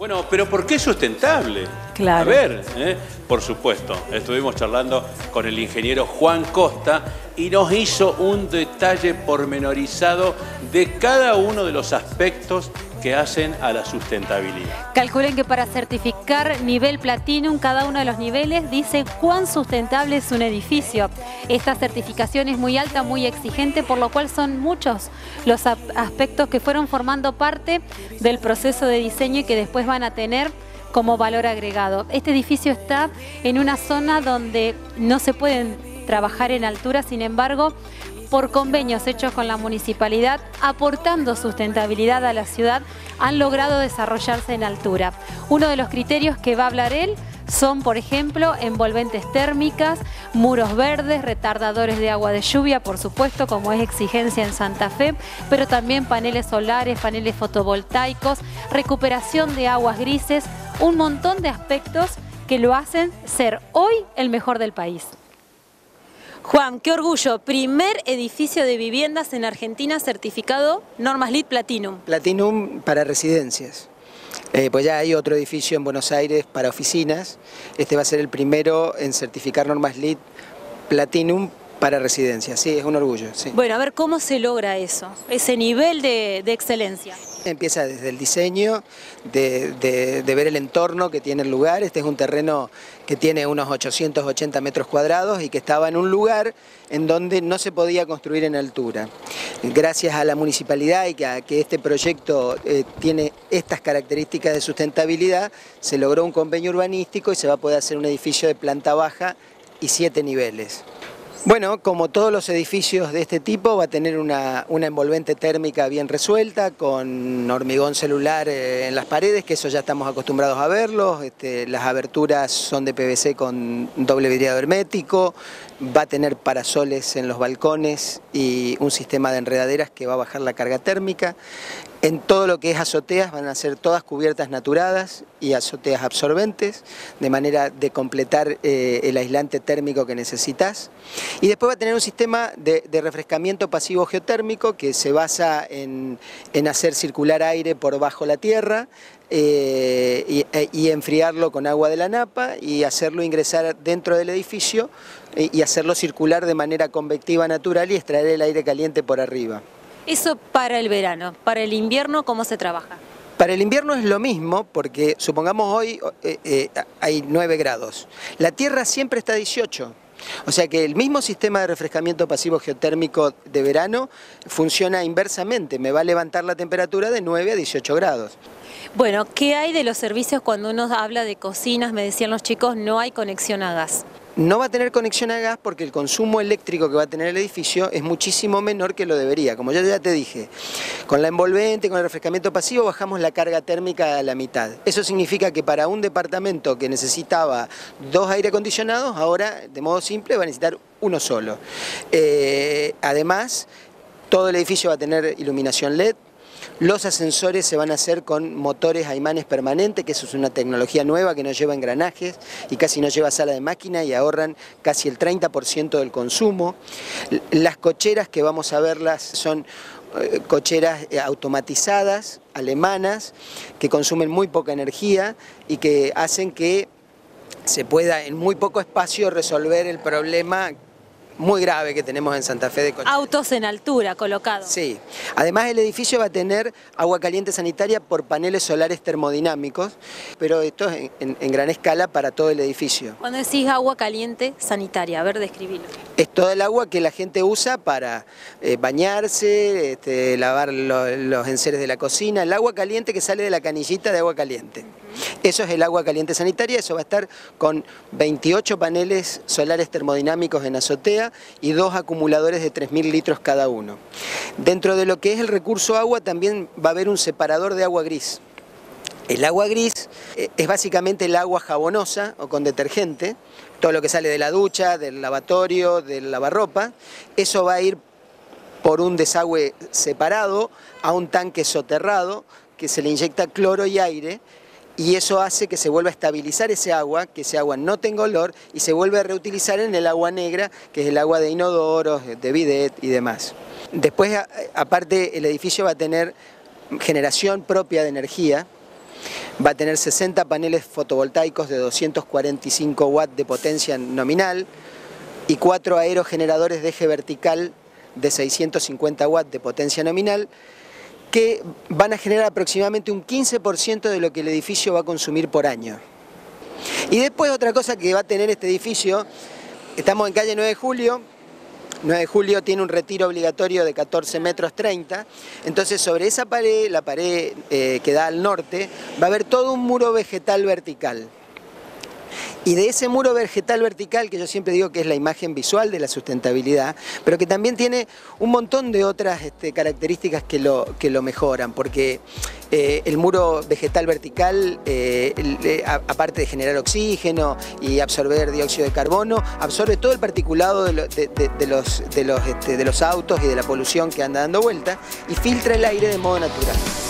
Bueno, pero ¿por qué sustentable? Claro. A ver, por supuesto, estuvimos charlando con el ingeniero Juan Costa y nos hizo un detalle pormenorizado de cada uno de los aspectos que hacen a la sustentabilidad. Calculen que para certificar nivel Platinum, cada uno de los niveles dice cuán sustentable es un edificio. Esta certificación es muy alta, muy exigente, por lo cual son muchos los aspectos que fueron formando parte del proceso de diseño y que después van a tener como valor agregado. Este edificio está en una zona donde no se pueden trabajar en altura, sin embargo, por convenios hechos con la municipalidad, aportando sustentabilidad a la ciudad, han logrado desarrollarse en altura. Uno de los criterios que va a hablar él son, por ejemplo, envolventes térmicas, muros verdes, retardadores de agua de lluvia, por supuesto, como es exigencia en Santa Fe, pero también paneles solares, paneles fotovoltaicos, recuperación de aguas grises, un montón de aspectos que lo hacen ser hoy el mejor del país. Juan, qué orgullo, primer edificio de viviendas en Argentina certificado Normas LEED Platinum. Platinum para residencias. Pues ya hay otro edificio en Buenos Aires para oficinas. Este va a ser el primero en certificar Normas LEED Platinum para residencias. Sí, es un orgullo. Sí. Bueno, a ver cómo se logra eso, ese nivel de excelencia. Empieza desde el diseño, de ver el entorno que tiene el lugar. Este es un terreno que tiene unos 880 metros cuadrados y que estaba en un lugar en donde no se podía construir en altura. Gracias a la municipalidad y a que este proyecto tiene estas características de sustentabilidad, se logró un convenio urbanístico y se va a poder hacer un edificio de planta baja y 7 niveles. Bueno, como todos los edificios de este tipo, va a tener una envolvente térmica bien resuelta, con hormigón celular en las paredes, que eso ya estamos acostumbrados a verlo. Las aberturas son de PVC con doble vidriado hermético, va a tener parasoles en los balcones y un sistema de enredaderas que va a bajar la carga térmica. En todo lo que es azoteas van a ser todas cubiertas naturadas y azoteas absorbentes, de manera de completar el aislante térmico que necesitas. Y después va a tener un sistema de refrescamiento pasivo geotérmico que se basa en hacer circular aire por bajo la tierra y enfriarlo con agua de la napa y hacerlo ingresar dentro del edificio y hacerlo circular de manera convectiva natural y extraer el aire caliente por arriba. Eso para el verano. Para el invierno, ¿cómo se trabaja? Para el invierno es lo mismo, porque supongamos hoy hay 9 grados. La Tierra siempre está a 18. O sea que el mismo sistema de refrescamiento pasivo geotérmico de verano funciona inversamente. Me va a levantar la temperatura de 9 a 18 grados. Bueno, ¿qué hay de los servicios cuando uno habla de cocinas? Me decían los chicos, no hay conexión a gas. No va a tener conexión a gas porque el consumo eléctrico que va a tener el edificio es muchísimo menor que lo debería. Como yo ya te dije, con la envolvente, con el refrescamiento pasivo, bajamos la carga térmica a la mitad. Eso significa que para un departamento que necesitaba 2 aire acondicionados, ahora, de modo simple, va a necesitar uno solo. Además, todo el edificio va a tener iluminación LED. Los ascensores se van a hacer con motores a imanes permanentes, que eso es una tecnología nueva que no lleva engranajes y casi no lleva sala de máquina y ahorran casi el 30% del consumo. Las cocheras que vamos a verlas son cocheras automatizadas, alemanas, que consumen muy poca energía y que hacen que se pueda en muy poco espacio resolver el problema muy grave que tenemos en Santa Fe de coches. Autos en altura colocados. Sí. Además el edificio va a tener agua caliente sanitaria por paneles solares termodinámicos, pero esto es en gran escala para todo el edificio. Cuando decís agua caliente sanitaria, a ver, describilo. Es todo el agua que la gente usa para bañarse, lavar los enseres de la cocina, el agua caliente que sale de la canillita de agua caliente. Eso es el agua caliente sanitaria, eso va a estar con 28 paneles solares termodinámicos en azotea y 2 acumuladores de 3.000 litros cada uno. Dentro de lo que es el recurso agua también va a haber un separador de agua gris. El agua gris es básicamente el agua jabonosa o con detergente, todo lo que sale de la ducha, del lavatorio, del lavarropa, eso va a ir por un desagüe separado a un tanque soterrado que se le inyecta cloro y aire. Y eso hace que se vuelva a estabilizar ese agua, que ese agua no tenga olor y se vuelve a reutilizar en el agua negra, que es el agua de inodoros, de bidet y demás. Después, aparte, el edificio va a tener generación propia de energía va a tener 60 paneles fotovoltaicos de 245 watts de potencia nominal y 4 aerogeneradores de eje vertical de 650 watts de potencia nominal, que van a generar aproximadamente un 15% de lo que el edificio va a consumir por año. Y después otra cosa que va a tener este edificio, estamos en calle 9 de Julio, 9 de Julio tiene un retiro obligatorio de 14 metros 30, entonces sobre esa pared, la pared que da al norte, va a haber todo un muro vegetal vertical. Y de ese muro vegetal vertical, que yo siempre digo que es la imagen visual de la sustentabilidad, pero que también tiene un montón de otras características que lo mejoran, porque el muro vegetal vertical, aparte de generar oxígeno y absorber dióxido de carbono, absorbe todo el particulado de los autos y de la polución que anda dando vuelta y filtra el aire de modo natural.